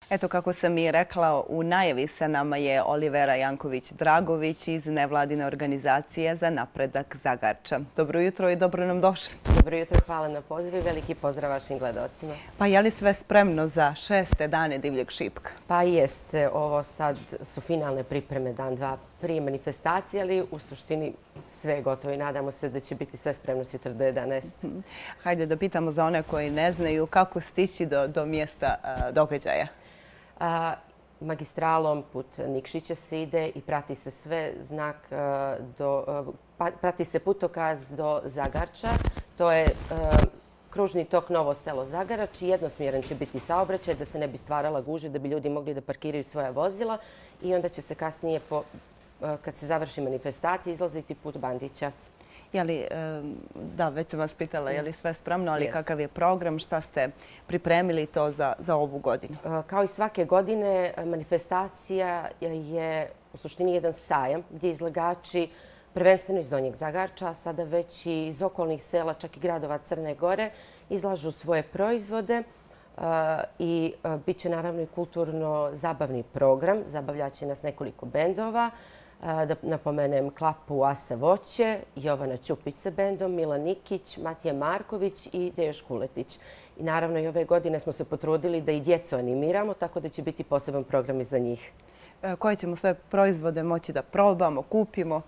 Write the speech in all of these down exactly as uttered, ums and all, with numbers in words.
Eto, kako sam i rekla, u najavi sa nama je Olivera Janković-Dragović iz nevladine organizacije za napredak Zagarča. Dobro jutro i dobro nam došli. Dobro jutro, hvala na pozivu i veliki pozdrav vašim gledalcima. Pa je li sve spremno za šeste dane divljeg šipka? Pa jeste, ovo sad su finalne pripreme dan, dva prije manifestacije, ali u suštini sve je gotovo i nadamo se da će biti sve spremno sutra do jedanaest. Hajde da pitamo za one koji ne znaju kako stići do, do mjesta a, događaja. A, magistralom put Nikšića se ide i prati se sve znak a, do, a, prati se putokaz do Zagarča. To je a, kružni tok Novo selo Zagarač i jednosmjeran će biti saobraćaj da se ne bi stvarala gužva, da bi ljudi mogli da parkiraju svoja vozila i onda će se kasnije, po, a, kad se završi manifestacija, izlaziti put Bandića. Jeli, da, već sam vas pitala je li sve spremno, ali kakav je program, šta ste pripremili to za, za ovu godinu? Kao i svake godine, manifestacija je u suštini jedan sajam gdje izlagači prvenstveno iz Donjeg Zagarča, sada već i iz okolnih sela, čak i gradova Crne Gore, izlažu svoje proizvode i bit će naravno i kulturno-zabavni program. Zabavljaće nas nekoliko bendova. Da napomenem Klapu Asa Voće, Jovana Ćupić sa bendom, Milan Nikić, Matija Marković i Dejo Škuletić. I naravno i ove godine smo se potrudili da i djecu animiramo, tako da će biti poseban program i za njih. Koje ćemo sve proizvode moći da probamo, kupimo?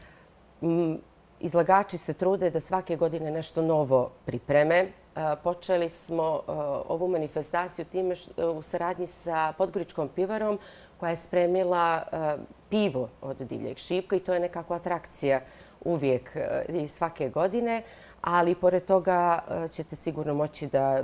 Izlagači se trude da svake godine nešto novo pripreme. Počeli smo ovu manifestaciju time u saradnji sa Podgoričkom pivarom koja je spremila pivo od divljeg šipka i to je nekakva atrakcija uvijek i svake godine, ali pored toga ćete sigurno moći da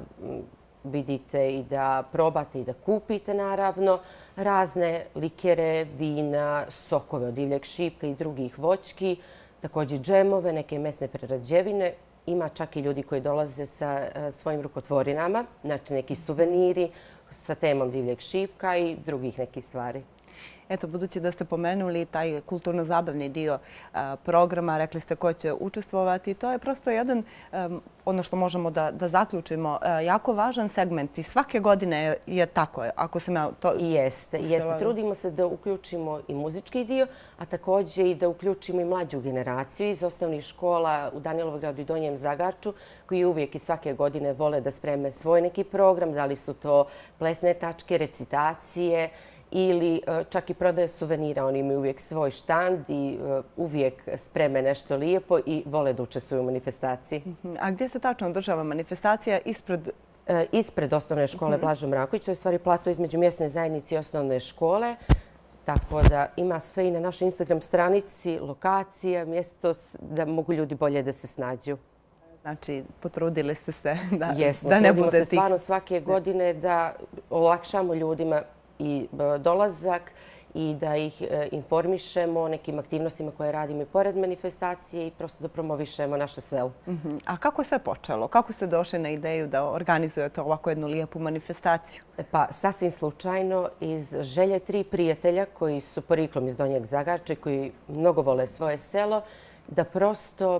vidite i da probate i da kupite naravno razne likere, vina, sokove od divljeg šipka i drugih voćki, također džemove, neke mesne prerađevine. Ima čak i ljudi koji dolaze sa svojim rukotvorinama, znači neki suveniri sa temom divljeg šipka i drugih nekih stvari. Eto, budući da ste pomenuli taj kulturno-zabavni dio a, programa, rekli ste ko će učestvovati, to je prosto jedan, um, ono što možemo da, da zaključimo, a, jako važan segment i svake godine je, je tako. Ako sam ja to... Jeste, jeste. Trudimo se da uključimo i muzički dio, a također i da uključimo i mlađu generaciju iz osnovnih škola u Danilovogradu i Donjem Zagarču, koji uvijek i svake godine vole da spreme svoj neki program, da li su to plesne tačke, recitacije, ili čak i prodaje suvenira. Oni imaju uvijek svoj štand i uvijek spreme nešto lijepo i vole da učestvuju u manifestaciji. A gdje se tačno održava manifestacija? Ispred... Ispred osnovne škole Blažo Mraković. To je u stvari plato između mjesne zajednice i osnovne škole. Tako da ima sve i na našoj Instagram stranici, lokacija, mjesto da mogu ljudi bolje da se snađu. Znači, potrudili ste se da, Jesmo, da ne bude tih... Jesmo, se stvarno svake godine da olakšamo ljudima i dolazak i da ih informišemo o nekim aktivnostima koje radimo i pored manifestacije i prosto da promovišemo naše selo. Uh-huh. A kako je sve počelo? Kako ste došli na ideju da organizujete ovako jednu lijepu manifestaciju? Pa, sasvim slučajno iz želje tri prijatelja koji su porijeklom iz Donjeg Zagarča, koji mnogo vole svoje selo, da prosto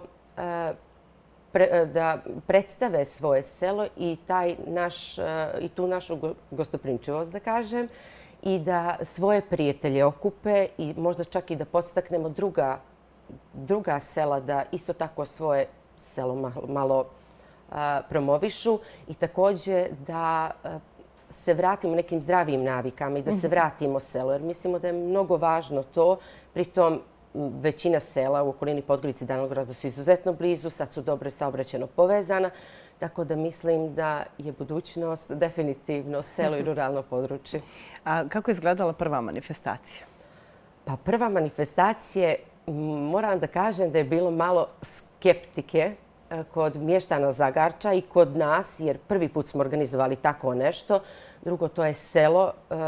Pre, da predstave svoje selo i, taj naš, i tu našu gostoprimčivost, da kažem, i da svoje prijatelje okupe i možda čak i da podstaknemo druga, druga sela da isto tako svoje selo malo, malo a, promovišu i također da a, se vratimo nekim zdravijim navikama i da se vratimo selu. Jer mislimo da je mnogo važno to, pritom većina sela u okolini Podgorice i Danilovgrada su izuzetno blizu, sad su dobro saobraćajno povezana, tako da mislim da je budućnost definitivno selo i ruralno područje. A kako je izgledala prva manifestacija? Pa prva manifestacija, moram da kažem da je bilo malo skeptike kod mještana Zagarča i kod nas, jer prvi put smo organizovali tako nešto. Drugo, to je selo.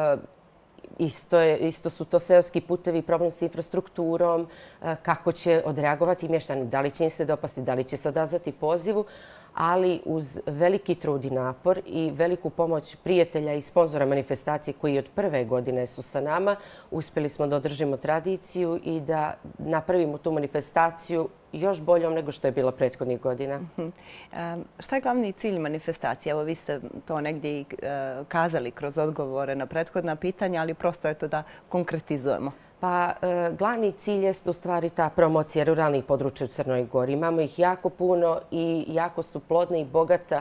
Isto, je, isto su to seoski putevi, problem s infrastrukturom, kako će odreagovati mještani, da li će im se dopasti, da li će se odazvati pozivu. ali uz veliki trud i napor i veliku pomoć prijatelja i sponzora manifestacije koji od prve godine su sa nama, uspjeli smo da održimo tradiciju i da napravimo tu manifestaciju još boljom nego što je bila prethodnih godina. Šta je glavni cilj manifestacije? Evo, vi ste to negdje i kazali kroz odgovore na prethodna pitanja, ali prosto je to da konkretizujemo. Pa glavni cilj je u stvari ta promocija ruralnih područja u Crnoj Gori. Imamo ih jako puno i jako su plodne i bogata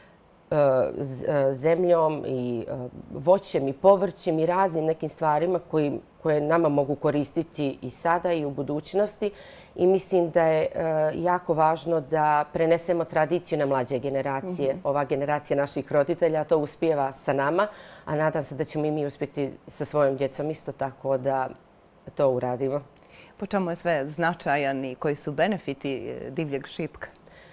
zemljom i voćem i povrćem i raznim nekim stvarima koje nama mogu koristiti i sada i u budućnosti. I mislim da je jako važno da prenesemo tradiciju na mlađe generacije. Ova generacija naših roditelja to uspijeva sa nama, a nadam se da ćemo i mi uspjeti sa svojom djecom isto tako da to uradimo. Po čemu je sve značajan i koji su benefiti divljeg šipka?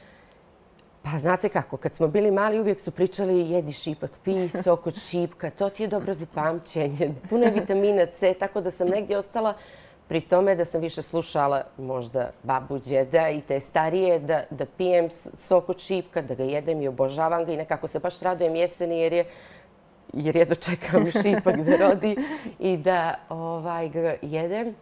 Pa znate kako, kad smo bili mali uvijek su pričali jedi šipak, pij sok od šipka, to ti je dobro za pamćenje, puno je vitamina C, tako da sam negdje ostala pri tome da sam više slušala možda babu, djeda i te starije da, da pijem sok od šipka, da ga jedem i obožavam ga i nekako se baš radujem jeseni jer je jer jedno čekam šipak da rodi i da ovaj, ga jedem.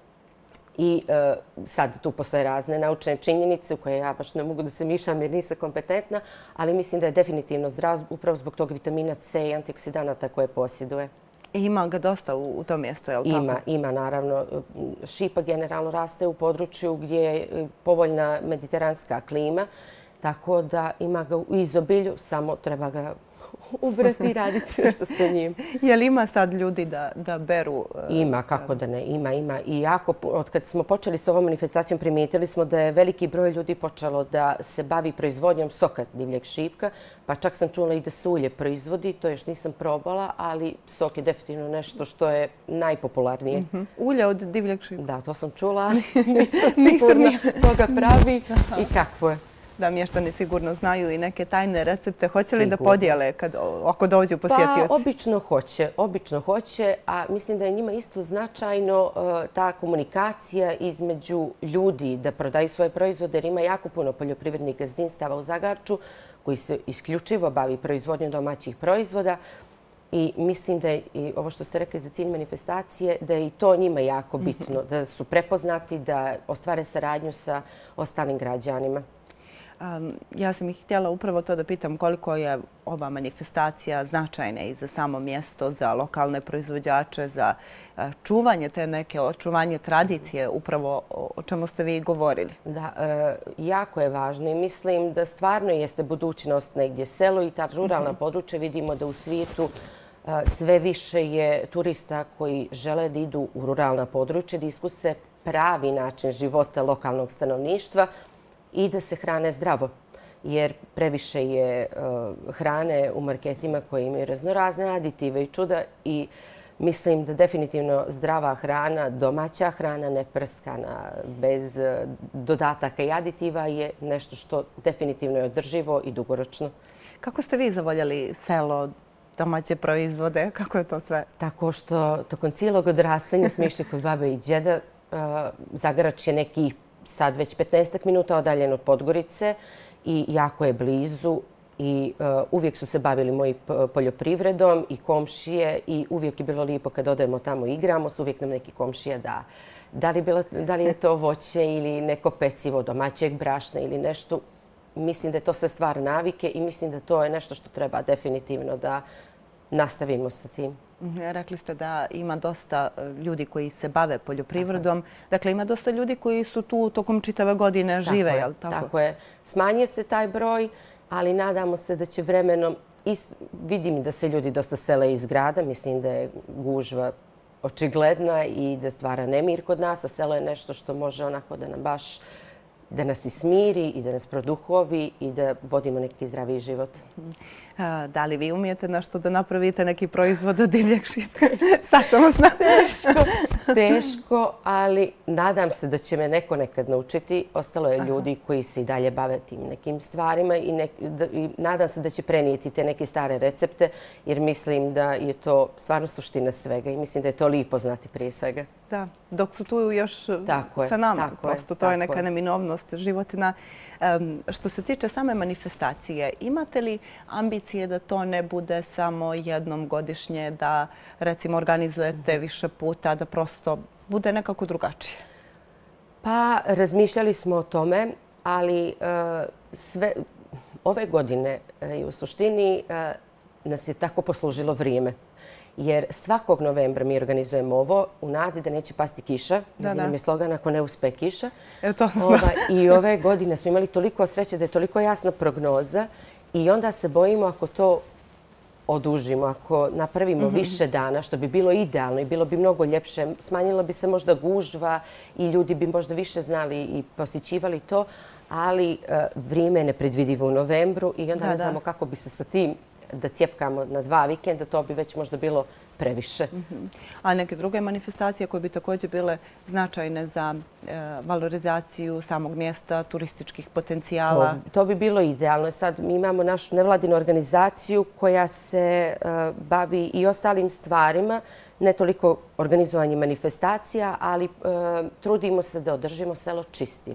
I e, sad tu postoje razne naučne činjenice u koje ja baš ne mogu da se mišam jer nisam kompetentna, ali mislim da je definitivno zdrav upravo zbog tog vitamina C i antioksidanata koje posjeduje. I ima ga dosta u, u tom mjestu, je li tako? Ima, ima naravno. Šipak generalno raste u području gdje je povoljna mediteranska klima, tako da ima ga u izobilju, samo treba ga ubrati i raditi nešto sa njim. Je li ima sad ljudi da, da beru? Ima, kako da ne. Ima, ima. I jako, od kad smo počeli s ovom manifestacijom primijetili smo da je veliki broj ljudi počelo da se bavi proizvodnjom soka divljeg šipka, pa čak sam čula i da se ulje proizvodi, to još nisam probala, ali sok je definitivno nešto što je najpopularnije. Mm-hmm. Ulje od divljeg šipka? Da, to sam čula, ali nisam sigurna koga pravi i kakvo je. Da mještani sigurno znaju i neke tajne recepte. Hoće li da podijele kad, ako dođu posjetioci? Pa, obično hoće. Obično hoće, a mislim da je njima isto značajno uh, ta komunikacija između ljudi da prodaju svoje proizvode, jer ima jako puno poljoprivrednih gazdinstava u Zagarču koji se isključivo bavi proizvodnjom domaćih proizvoda. I mislim da je, i ovo što ste rekli za cilj manifestacije, da je i to njima jako bitno, da su prepoznati, da ostvare saradnju sa ostalim građanima. Um, ja sam ih htjela upravo to da pitam koliko je ova manifestacija značajna i za samo mjesto, za lokalne proizvođače, za uh, čuvanje te neke, očuvanje tradicije, upravo o, o čemu ste vi govorili. Da, e, jako je važno i mislim da stvarno jeste budućnost negdje selo i ta ruralna područja. Vidimo da u svijetu e, sve više je turista koji žele da idu u ruralna područja, da iskuse pravi način života lokalnog stanovništva i da se hrane zdravo, jer previše je uh, hrane u marketima koje imaju raznorazne aditive i čuda i mislim da definitivno zdrava hrana, domaća hrana, neprskana, bez uh, dodataka i aditiva je nešto što definitivno je održivo i dugoročno. Kako ste vi zavoljeli selo, domaće proizvode? Kako je to sve? Tako što tokom cijelog odrastanja smo išli kod babe i djeda. Uh, Zagarač je nekih sad već petnaestak minuta odaljen od Podgorice i jako je blizu i uh, uvijek su se bavili moji poljoprivredom i komšije i uvijek je bilo lijepo kad odemo tamo i igramo, su uvijek nam neki komšija da. Da li, bilo, da li je to voće ili neko pecivo domaćeg brašna ili nešto, mislim da je to sve stvar navike i mislim da to je nešto što treba definitivno da nastavimo sa tim. Rekli ste da ima dosta ljudi koji se bave poljoprivredom. Dakle, ima dosta ljudi koji su tu tokom čitave godine žive, je li tako? Tako je. Smanjuje se taj broj, ali nadamo se da će vremenom... Vidim da se ljudi dosta sele iz grada. Mislim da je gužva očigledna i da stvara nemir kod nas, a selo je nešto što može onako da nam baš da nas i smiri i da nas produhovi i da vodimo neki zdraviji život. A, da li vi umijete nešto da napravite neki proizvod od divljeg šipka? Sad samo znam. Teško, teško, ali nadam se da će me neko nekad naučiti. Ostalo je ljudi koji se i dalje bave tim nekim stvarima i, ne, da, i nadam se da će prenijeti te neke stare recepte jer mislim da je to stvarno suština svega i mislim da je to lijepo znati prije svega. Da, dok su tu još sa nama. Prosto to je neka neminovnost životina. Što se tiče same manifestacije, imate li ambicije da to ne bude samo jednom godišnje, da recimo organizujete više puta, da prosto bude nekako drugačije? Pa razmišljali smo o tome, ali sve ove godine i u suštini nas je tako poslužilo vrijeme. Jer svakog novembra mi organizujemo ovo u nadi da neće pasti kiša. Da nam je slogan ako ne uspe kiša. I ove godine smo imali toliko sreće da je toliko jasna prognoza i onda se bojimo ako to odužimo, ako napravimo više dana, što bi bilo idealno i bilo bi mnogo ljepše. Smanjila bi se možda gužva i ljudi bi možda više znali i posjećivali to, ali vrijeme je nepredvidivo u novembru i onda ne znamo kako bi se sa tim da cijepkamo na dva vikenda, to bi već možda bilo previše. A neke druge manifestacije koje bi također bile značajne za valorizaciju samog mjesta, turističkih potencijala? To bi bilo idealno. Sad mi imamo našu nevladinu organizaciju koja se bavi i ostalim stvarima, ne toliko organizovanjem manifestacija, ali trudimo se da održimo selo čistim.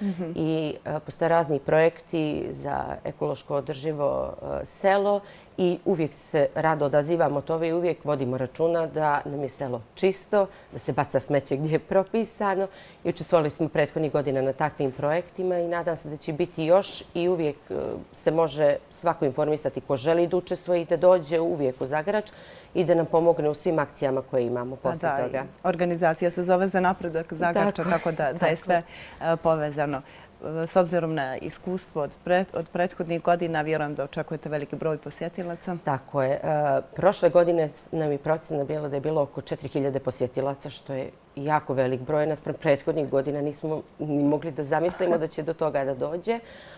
I postoje razni projekti za ekološko održivo selo i uvijek se rado odazivamo tome i uvijek vodimo računa da nam je selo čisto, da se baca smeće gdje je propisano. I učestvovali smo prethodnih godina na takvim projektima i nadam se da će biti još i uvijek se može svako informisati ko želi da učestvuje i da dođe uvijek u Zagarač i da nam pomogne u svim akcijama koje imamo poslije toga. Organizacija se zove Za napredak Zagarača, tako da je sve povezano. S obzirom na iskustvo od prethodnih godina, vjerujem da očekujete veliki broj posjetilaca. Tako je. Prošle godine nam je procena bila da je bilo oko četiri hiljade posjetilaca, što je jako velik broj. Naspram prethodnih godina nismo ni mogli da zamislimo da će do toga da dođe,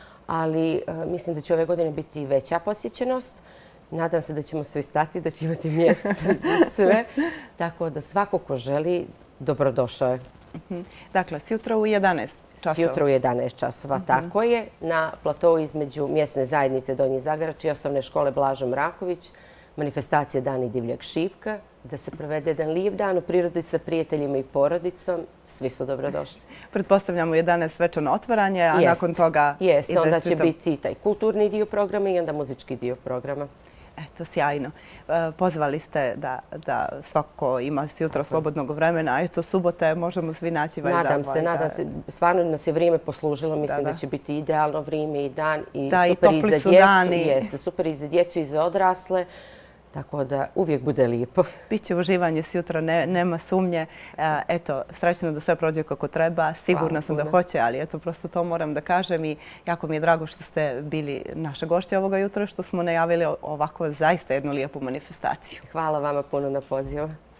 ali mislim da će ove godine biti veća posjećenost. Nadam se da ćemo svi stati, da će imati mjesta za sve. Tako da svako ko želi, dobrodošao je. Dakle, sjutra u jedanaest časova. Sjutra u jedanaest časova, tako je. Na platovu između mjesne zajednice Donji Zagarač i osnovne škole Blažo Mraković, manifestacija Dani divljeg šipka, da se provede jedan lijep dan u prirodi sa prijateljima i porodicom. Svi su dobrodošli. Pretpostavljamo u jedanaest svečano otvaranje, a nakon toga... Jeste, onda će biti taj kulturni dio programa i onda muzički dio programa. Eto, sjajno. Pozvali ste da svako ima jutro slobodnog vremena, a eto, subota je, možemo svi naći. Nadam se, nadam se. Stvarno nas je vrijeme poslužilo. Mislim da će biti idealno vrijeme i dan. Da, i topli su dani. Jeste, super i za djecu i za odrasle. Tako da uvijek bude lijepo. Biće uživanje sjutra, nema sumnje. Eto, srećno da sve prođe kako treba. Sigurna sam da hoće, ali eto, prosto to moram da kažem i jako mi je drago što ste bili naše gošće ovoga jutra, što smo najavili ovako zaista jednu lijepu manifestaciju. Hvala vama puno na pozivu.